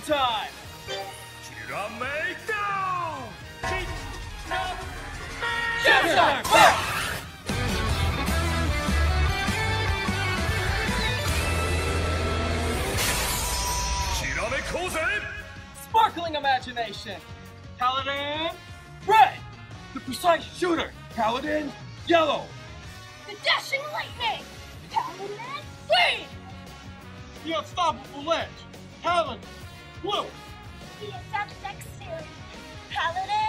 time! Kiramager! Gem time! Sparkling imagination! Paladin, red! The precise shooter, Paladin, yellow! The dashing lightning, Paladin, green! The unstoppable edge, Paladin, blue! The exact dexterity, Paladin,